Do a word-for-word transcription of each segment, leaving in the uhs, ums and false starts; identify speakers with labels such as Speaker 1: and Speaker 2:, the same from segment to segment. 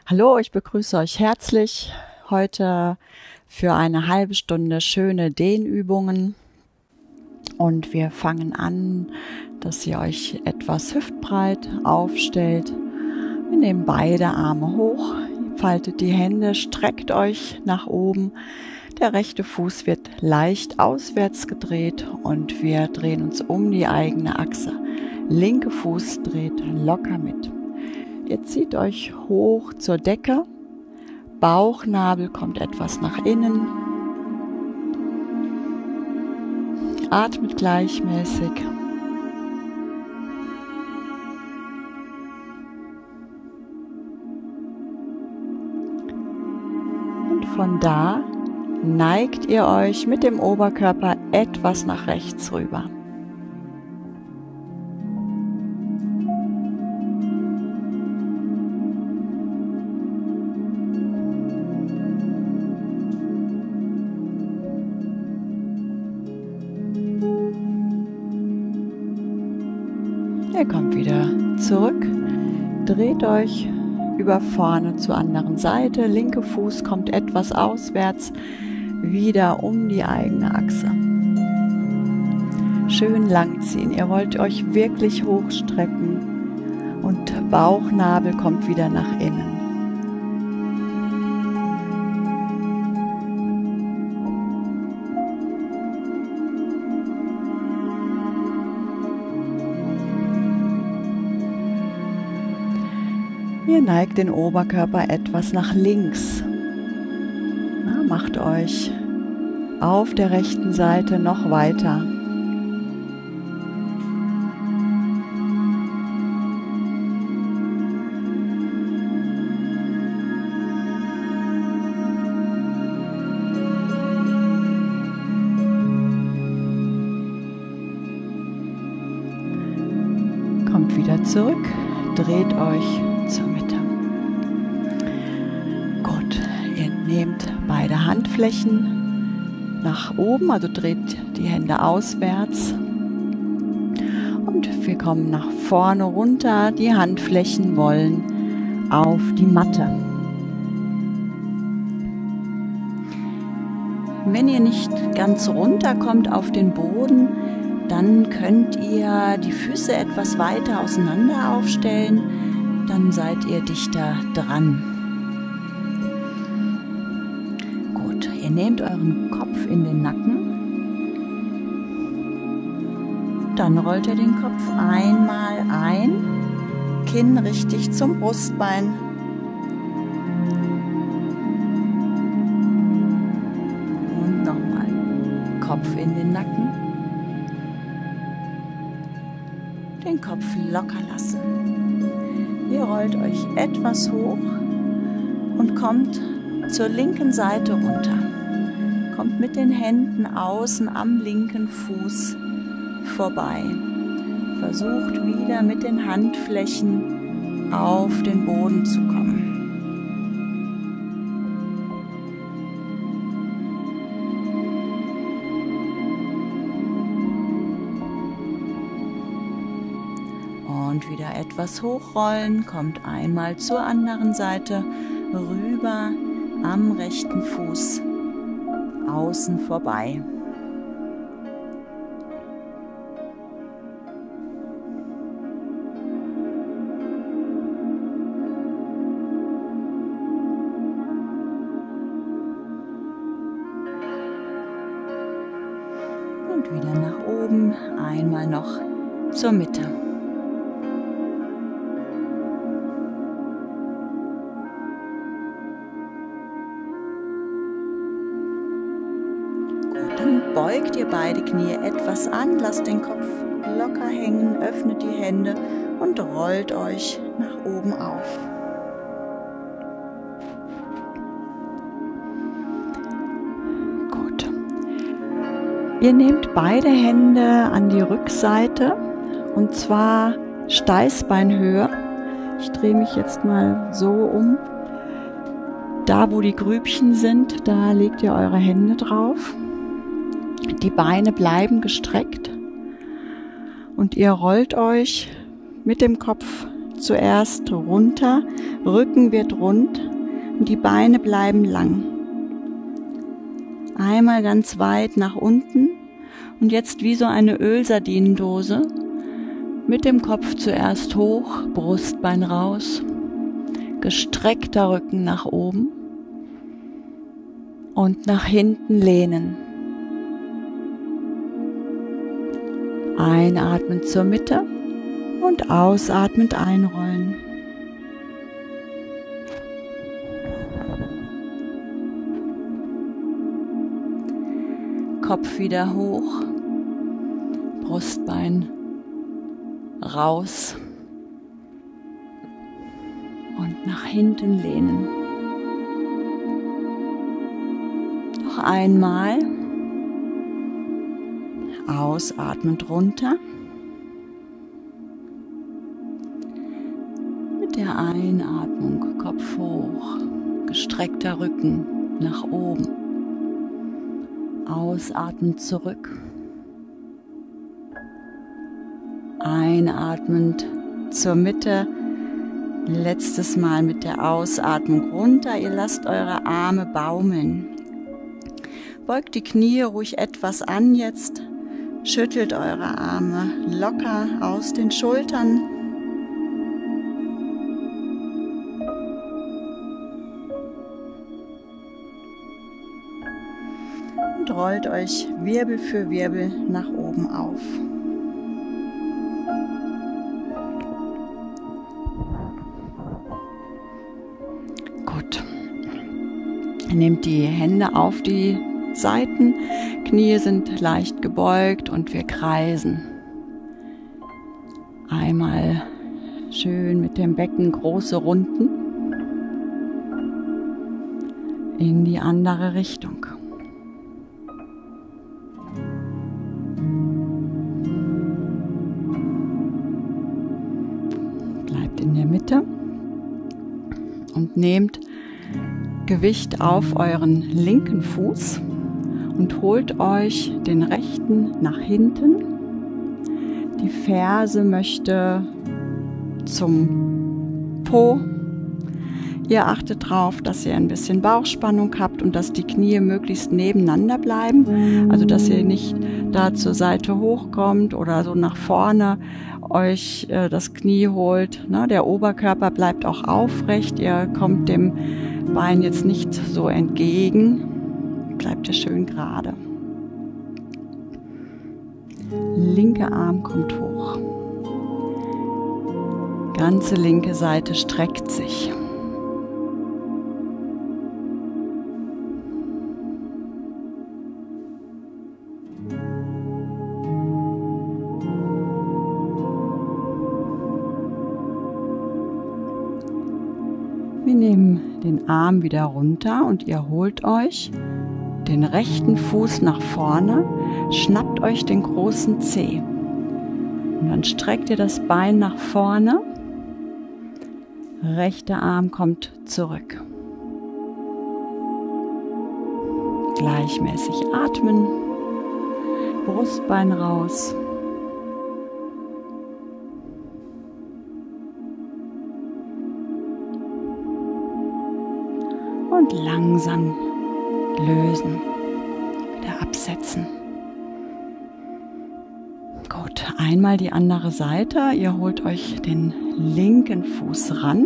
Speaker 1: Hallo, ich begrüße euch herzlich heute für eine halbe Stunde schöne Dehnübungen. Und wir fangen an, dass ihr euch etwas hüftbreit aufstellt. Wir nehmen beide Arme hoch, ihr faltet die Hände, streckt euch nach oben. Der rechte Fuß wird leicht auswärts gedreht und wir drehen uns um die eigene Achse. Linke Fuß dreht locker mit. Ihr zieht euch hoch zur Decke, Bauchnabel kommt etwas nach innen, atmet gleichmäßig. Und von da neigt ihr euch mit dem Oberkörper etwas nach rechts rüber. Ihr kommt wieder zurück, dreht euch über vorne zur anderen Seite, linke Fuß kommt etwas auswärts, wieder um die eigene Achse. Schön lang ziehen, ihr wollt euch wirklich hochstrecken und Bauchnabel kommt wieder nach innen. Ihr neigt den Oberkörper etwas nach links. Na, macht euch auf der rechten Seite noch weiter. Kommt wieder zurück, dreht euch zur Mitte. Gut, ihr nehmt beide Handflächen nach oben, also dreht die Hände auswärts. Und wir kommen nach vorne runter. Die Handflächen wollen auf die Matte. Wenn ihr nicht ganz runter kommt auf den Boden, dann könnt ihr die Füße etwas weiter auseinander aufstellen. Dann seid ihr dichter dran. Gut, ihr nehmt euren Kopf in den Nacken. Dann rollt ihr den Kopf einmal ein, Kinn richtig zum Brustbein. Und nochmal Kopf in den Nacken. Den Kopf locker lassen. Ihr rollt euch etwas hoch und kommt zur linken Seite runter. Kommt mit den Händen außen am linken Fuß vorbei. Versucht wieder mit den Handflächen auf den Boden zu kommen. Und wieder etwas hochrollen, kommt einmal zur anderen Seite rüber am rechten Fuß außen vorbei. Und wieder nach oben, einmal noch zur Mitte. Beugt ihr beide Knie etwas an, lasst den Kopf locker hängen, öffnet die Hände und rollt euch nach oben auf. Gut. Ihr nehmt beide Hände an die Rückseite und zwar Steißbeinhöhe. Ich drehe mich jetzt mal so um. Da, wo die Grübchen sind, da legt ihr eure Hände drauf. Die Beine bleiben gestreckt und ihr rollt euch mit dem Kopf zuerst runter, Rücken wird rund und die Beine bleiben lang. Einmal ganz weit nach unten und jetzt wie so eine Ölsardinendose mit dem Kopf zuerst hoch, Brustbein raus, gestreckter Rücken nach oben und nach hinten lehnen. Einatmen zur Mitte und ausatmend einrollen. Kopf wieder hoch, Brustbein raus und nach hinten lehnen. Noch einmal. Ausatmend runter. Mit der Einatmung Kopf hoch, gestreckter Rücken nach oben. Ausatmend zurück. Einatmend zur Mitte. Letztes Mal mit der Ausatmung runter. Ihr lasst eure Arme baumeln. Beugt die Knie ruhig etwas an jetzt. Schüttelt eure Arme locker aus den Schultern. Und rollt euch Wirbel für Wirbel nach oben auf. Gut. Nehmt die Hände auf die Seiten, Knie sind leicht gebeugt und wir kreisen. Einmal schön mit dem Becken große Runden in die andere Richtung. Bleibt in der Mitte und nehmt Gewicht auf euren linken Fuß und holt euch den rechten nach hinten. Die Ferse möchte zum Po. Ihr achtet darauf, dass ihr ein bisschen Bauchspannung habt und dass die Knie möglichst nebeneinander bleiben. Also dass ihr nicht da zur Seite hochkommt oder so nach vorne euch äh, das Knie holt. Ne? Der Oberkörper bleibt auch aufrecht. Ihr kommt dem Bein jetzt nicht so entgegen. Bleibt ihr schön gerade. Linker Arm kommt hoch. Ganze linke Seite streckt sich. Wir nehmen den Arm wieder runter und ihr holt euch den rechten Fuß nach vorne, schnappt euch den großen Zeh und dann streckt ihr das Bein nach vorne, rechter Arm kommt zurück. Gleichmäßig atmen, Brustbein raus. Und langsam lösen, wieder absetzen. Gut, einmal die andere Seite. Ihr holt euch den linken Fuß ran.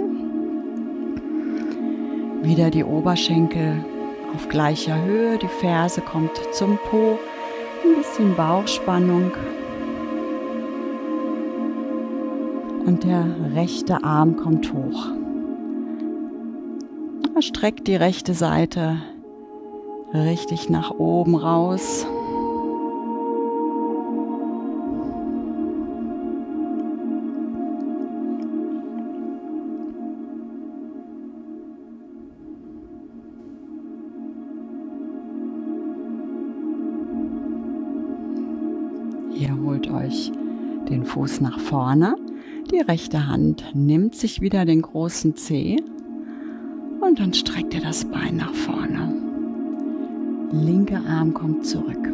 Speaker 1: Wieder die Oberschenkel auf gleicher Höhe. Die Ferse kommt zum Po. Ein bisschen Bauchspannung. Und der rechte Arm kommt hoch. Streckt die rechte Seite richtig nach oben raus. Ihr holt euch den Fuß nach vorne. Die rechte Hand nimmt sich wieder den großen Zeh. Und dann streckt ihr das Bein nach vorne. Linker Arm kommt zurück.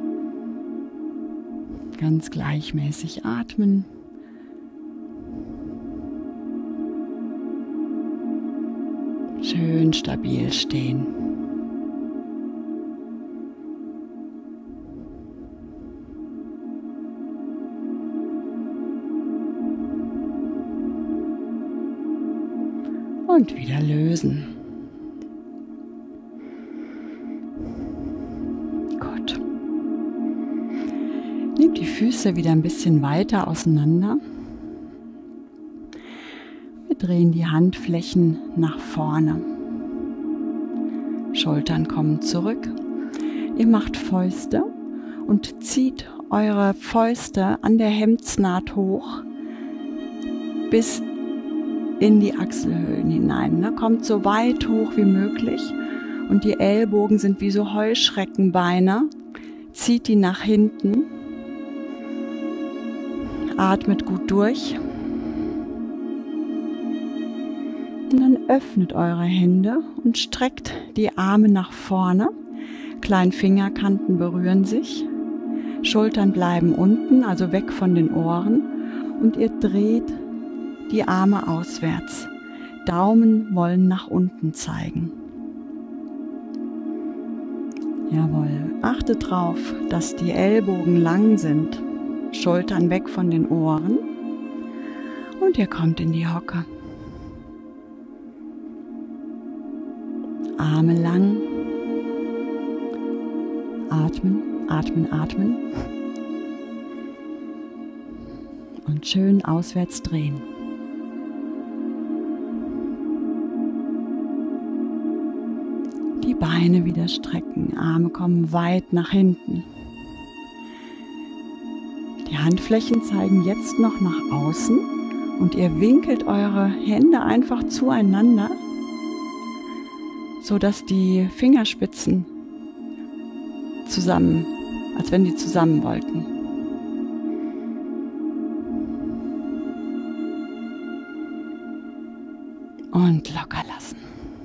Speaker 1: Ganz gleichmäßig atmen. schön stabil stehen. Und wieder lösen. Gut. Nehmt die Füße wieder ein bisschen weiter auseinander. Wir drehen die Handflächen nach vorne. Schultern kommen zurück. Ihr macht Fäuste und zieht eure Fäuste an der Hemdsnaht hoch bis in die Achselhöhlen hinein. Ne? Kommt so weit hoch wie möglich und die Ellbogen sind wie so Heuschreckenbeine. Zieht die nach hinten. Atmet gut durch. Und dann öffnet eure Hände und streckt die Arme nach vorne. Kleinen Fingerkanten berühren sich. Schultern bleiben unten, also weg von den Ohren. Und ihr dreht die Arme auswärts. Daumen wollen nach unten zeigen. Jawohl. Achtet darauf, dass die Ellbogen lang sind. Schultern weg von den Ohren. Und ihr kommt in die Hocke. Arme lang. Atmen, atmen, atmen. Und schön auswärts drehen. Die Beine wieder strecken, Arme kommen weit nach hinten. Die Handflächen zeigen jetzt noch nach außen und ihr winkelt eure Hände einfach zueinander, so dass die Fingerspitzen zusammen, als wenn die zusammen wollten. Und locker lassen.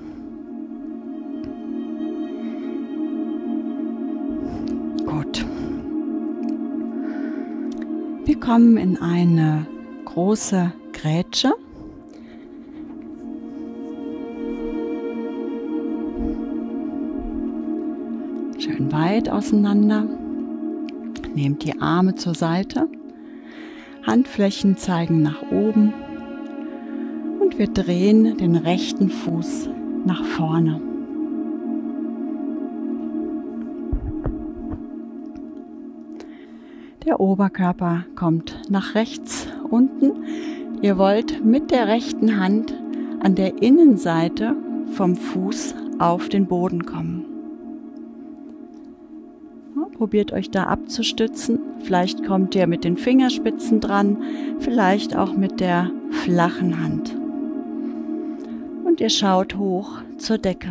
Speaker 1: Gut. Wir kommen in eine große Grätsche. Schön weit auseinander. Nehmt die Arme zur Seite. Handflächen zeigen nach oben. Und wir drehen den rechten Fuß nach vorne. Der Oberkörper kommt nach rechts unten. Ihr wollt mit der rechten Hand an der Innenseite vom Fuß auf den Boden kommen. Ja, probiert euch da abzustützen. Vielleicht kommt ihr mit den Fingerspitzen dran, vielleicht auch mit der flachen Hand. Und ihr schaut hoch zur Decke.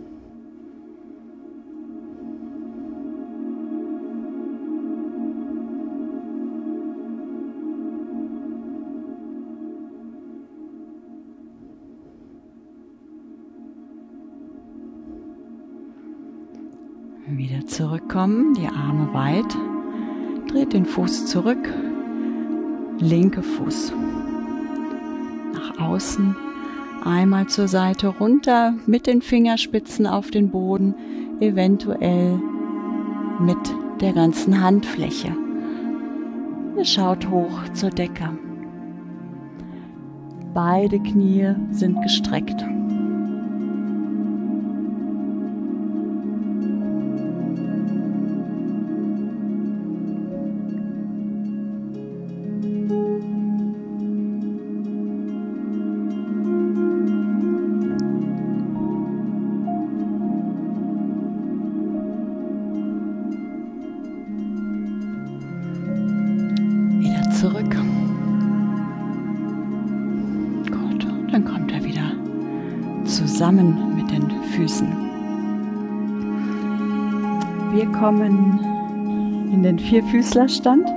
Speaker 1: Wieder zurückkommen, die Arme weit, dreht den Fuß zurück, linke Fuß nach außen, einmal zur Seite runter mit den Fingerspitzen auf den Boden, eventuell mit der ganzen Handfläche. Ihr schaut hoch zur Decke. Beide Knie sind gestreckt. Zurück. Gut, dann kommt er wieder zusammen mit den Füßen. Wir kommen in den Vierfüßlerstand.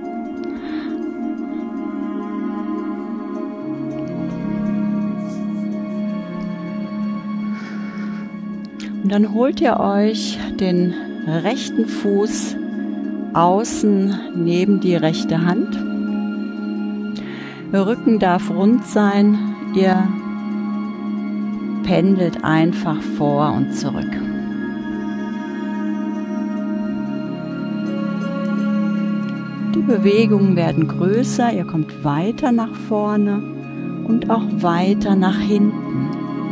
Speaker 1: Und dann holt ihr euch den rechten Fuß außen neben die rechte Hand. Der Rücken darf rund sein. Ihr pendelt einfach vor und zurück. Die Bewegungen werden größer, ihr kommt weiter nach vorne und auch weiter nach hinten.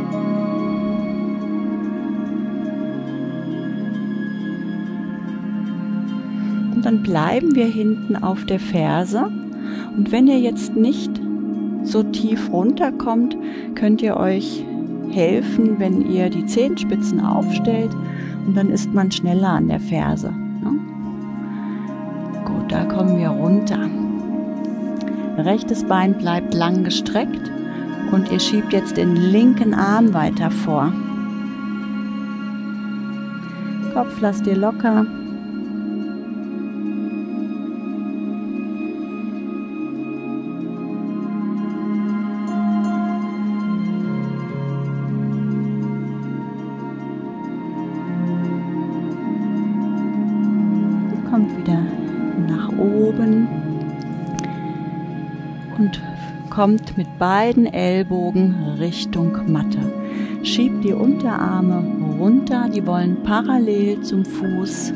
Speaker 1: Und dann bleiben wir hinten auf der Ferse. Und wenn ihr jetzt nicht so tief runterkommt, könnt ihr euch helfen, wenn ihr die Zehenspitzen aufstellt und dann ist man schneller an der Ferse. Ne? Gut, da kommen wir runter. Rechtes Bein bleibt lang gestreckt und ihr schiebt jetzt den linken Arm weiter vor. Kopf lasst ihr locker. Kommt wieder nach oben und kommt mit beiden Ellbogen Richtung Matte. Schiebt die Unterarme runter, die wollen parallel zum Fuß.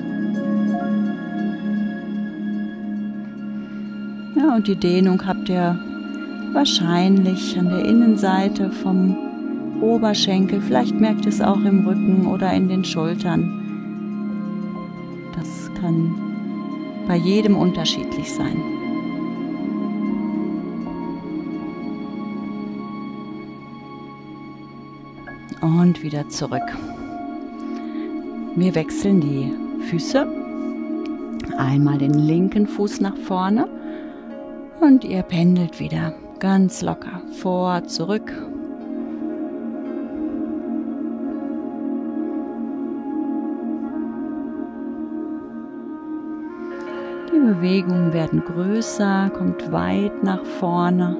Speaker 1: Ja, und die Dehnung habt ihr wahrscheinlich an der Innenseite vom Oberschenkel. Vielleicht merkt ihr es auch im Rücken oder in den Schultern. Das kann bei jedem unterschiedlich sein. Und wieder zurück. Wir wechseln die Füße. Einmal den linken Fuß nach vorne und ihr pendelt wieder ganz locker vor, zurück. Die Bewegungen werden größer, kommt weit nach vorne,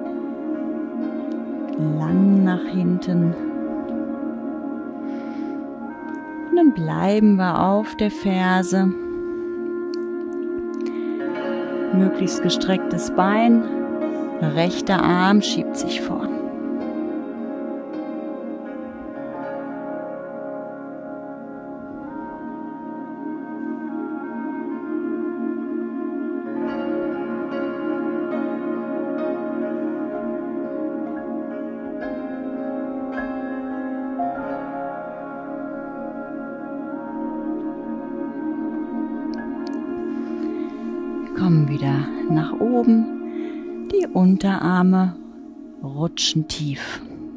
Speaker 1: lang nach hinten. Und dann bleiben wir auf der Ferse. Möglichst gestrecktes Bein, rechter Arm schiebt sich vor. Kommen wieder nach oben, die Unterarme rutschen tief.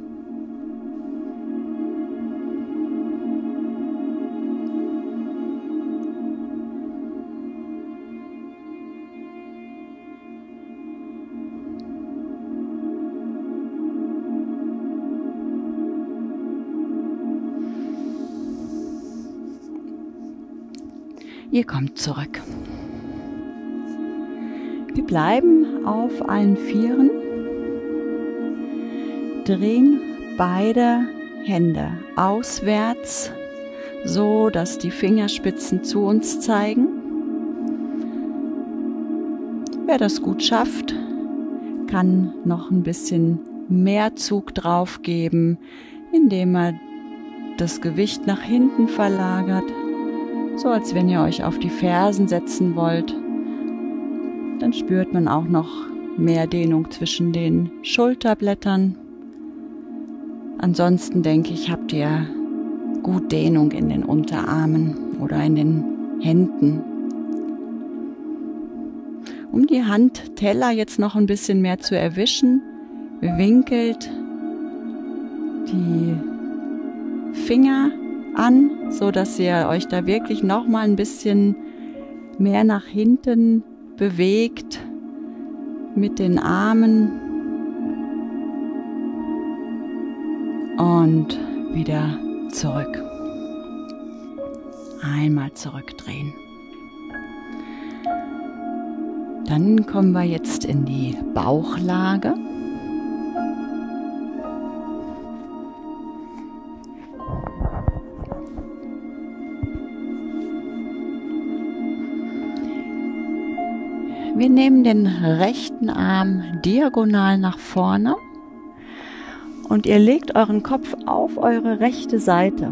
Speaker 1: Ihr kommt zurück. Wir bleiben auf allen Vieren, drehen beide Hände auswärts, so dass die Fingerspitzen zu uns zeigen. Wer das gut schafft, kann noch ein bisschen mehr Zug drauf geben, indem er das Gewicht nach hinten verlagert, so als wenn ihr euch auf die Fersen setzen wollt. Dann spürt man auch noch mehr Dehnung zwischen den Schulterblättern. Ansonsten denke ich, habt ihr gut Dehnung in den Unterarmen oder in den Händen. Um die Handteller jetzt noch ein bisschen mehr zu erwischen, winkelt die Finger an, so dass ihr euch da wirklich noch mal ein bisschen mehr nach hinten bewegt mit den Armen und wieder zurück. Einmal zurückdrehen. Dann kommen wir jetzt in die Bauchlage. Wir nehmen den rechten Arm diagonal nach vorne Und ihr legt euren Kopf auf eure rechte Seite.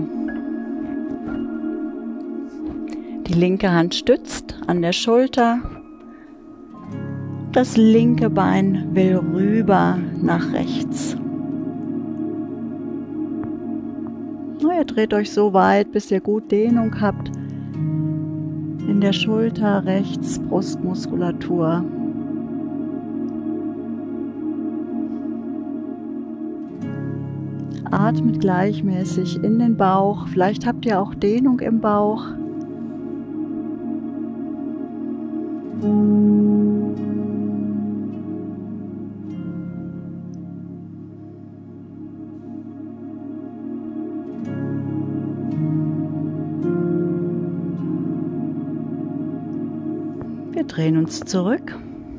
Speaker 1: Die linke Hand stützt an der Schulter. Das linke Bein will rüber nach rechts. Ihr dreht euch so weit, bis ihr gut Dehnung habt in der Schulter, rechts, Brustmuskulatur. Atmet gleichmäßig in den Bauch. Vielleicht habt ihr auch Dehnung im Bauch. Wir drehen uns zurück,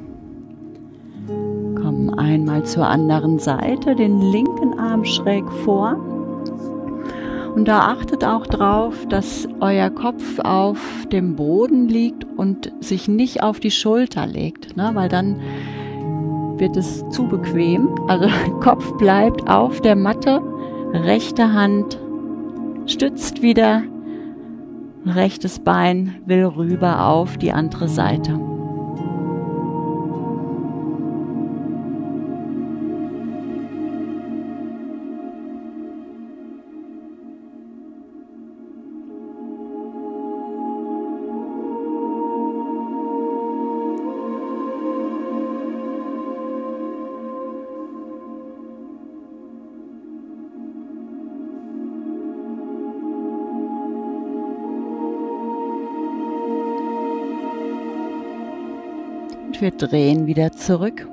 Speaker 1: kommen einmal zur anderen Seite, den linken Arm schräg vor und da achtet auch drauf, dass euer Kopf auf dem Boden liegt und sich nicht auf die Schulter legt, ne? Weil dann wird es zu bequem. Also Kopf bleibt auf der Matte, rechte Hand stützt wieder. Rechtes Bein will rüber auf die andere Seite. Wir drehen wieder zurück.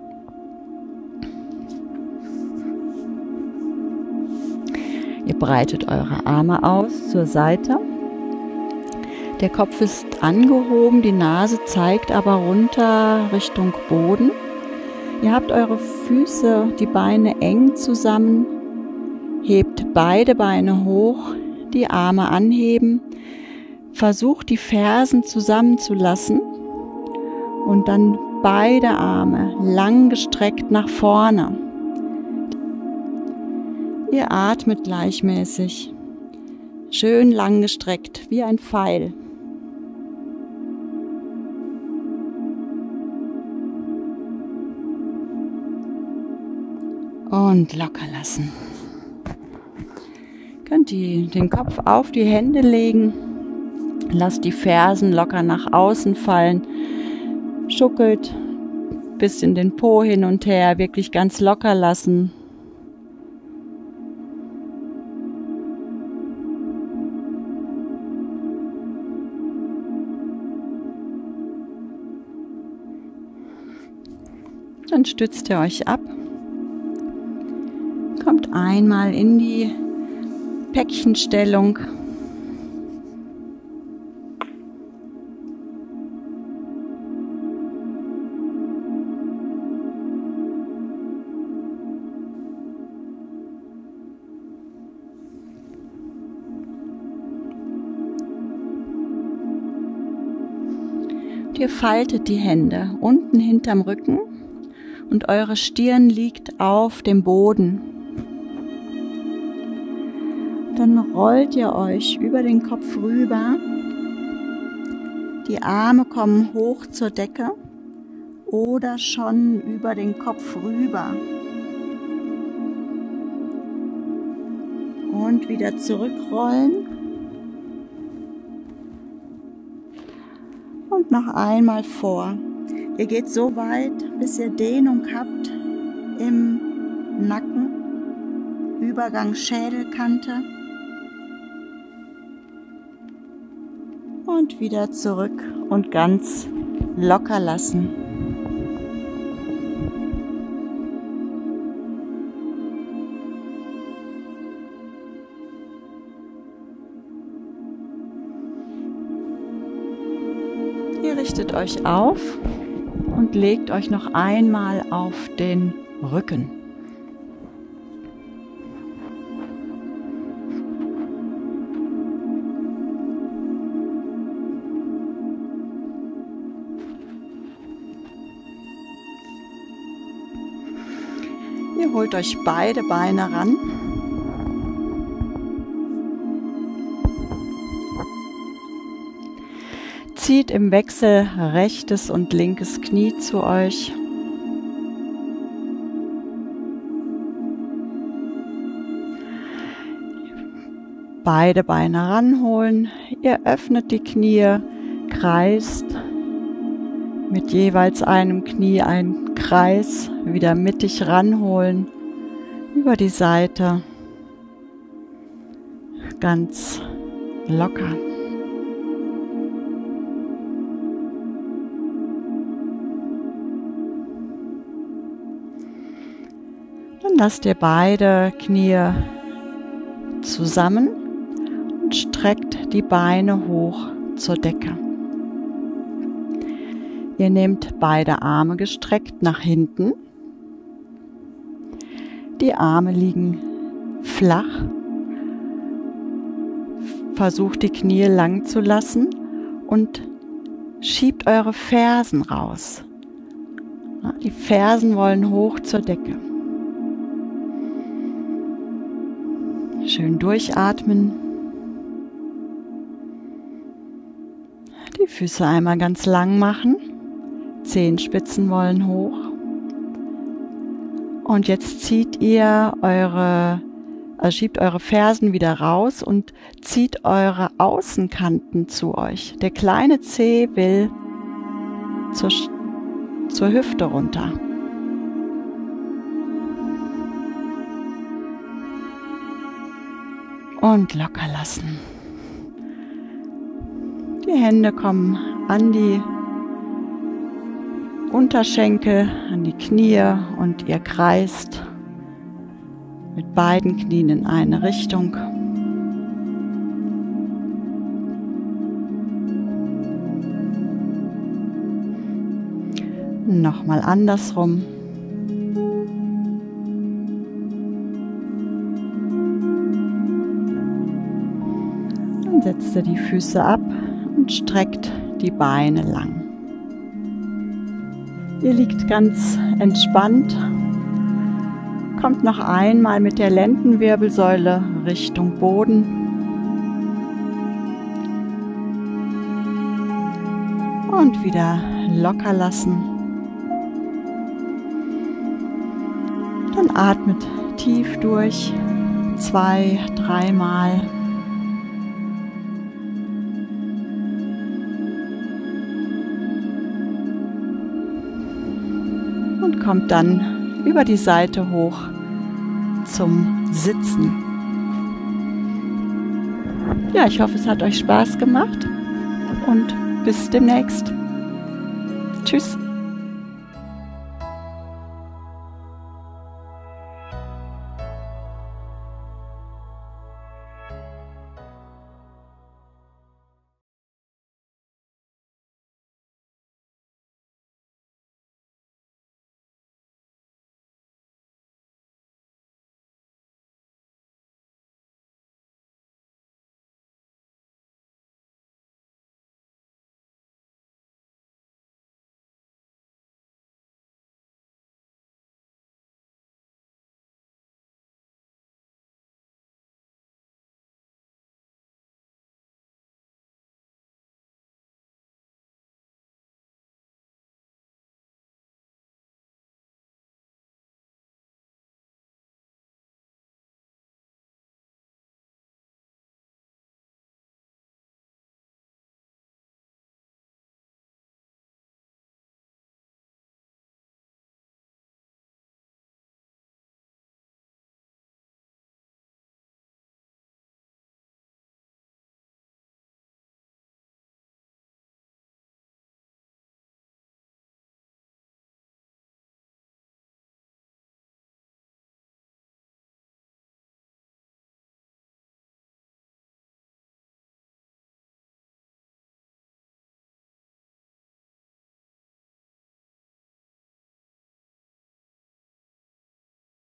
Speaker 1: Ihr breitet eure Arme aus zur Seite. Der Kopf ist angehoben, die Nase zeigt aber runter Richtung Boden. Ihr habt eure Füße, die Beine eng zusammen. Hebt beide Beine hoch, die Arme anheben. Versucht die Fersen zusammenzulassen. Und dann beide Arme lang gestreckt nach vorne. Ihr atmet gleichmäßig, schön lang gestreckt, wie ein Pfeil. Und locker lassen. Könnt ihr den Kopf auf die Hände legen, lasst die Fersen locker nach außen fallen. Schuckelt bis in den Po hin und her, wirklich ganz locker lassen. Dann stützt ihr euch ab. Kommt einmal in die Päckchenstellung. Ihr faltet die Hände unten hinterm Rücken und eure Stirn liegt auf dem Boden. Dann rollt ihr euch über den Kopf rüber. Die Arme kommen hoch zur Decke oder schon über den Kopf rüber. Und wieder zurückrollen. Und noch einmal vor. Ihr geht so weit, bis ihr Dehnung habt im Nacken, Übergang Schädelkante. Und wieder zurück und ganz locker lassen. Ihr richtet euch auf und legt euch noch einmal auf den Rücken. Ihr holt euch beide Beine ran. Zieht im Wechsel rechtes und linkes Knie zu euch. Beide Beine ranholen. Ihr öffnet die Knie, kreist mit jeweils einem Knie einen Kreis, wieder mittig ranholen, über die Seite, ganz locker. Dann lasst ihr beide Knie zusammen und streckt die Beine hoch zur Decke. Ihr nehmt beide Arme gestreckt nach hinten. Die Arme liegen flach. Versucht die Knie lang zu lassen und schiebt eure Fersen raus. Die Fersen wollen hoch zur Decke. Schön durchatmen. Die Füße einmal ganz lang machen. Zehenspitzen wollen hoch. Und jetzt zieht ihr eure, also schiebt eure Fersen wieder raus und zieht eure Außenkanten zu euch. Der kleine Zeh will zur, zur Hüfte runter. Und locker lassen. Die Hände kommen an die Unterschenkel, an die Knie und ihr kreist mit beiden Knien in eine Richtung. Nochmal andersrum. Dann setzt ihr die Füße ab und streckt die Beine lang. Ihr liegt ganz entspannt, kommt noch einmal mit der Lendenwirbelsäule Richtung Boden. Und wieder locker lassen. Dann atmet tief durch, zwei, dreimal. Und kommt dann über die Seite hoch zum Sitzen. Ja, ich hoffe, es hat euch Spaß gemacht und bis demnächst. Tschüss.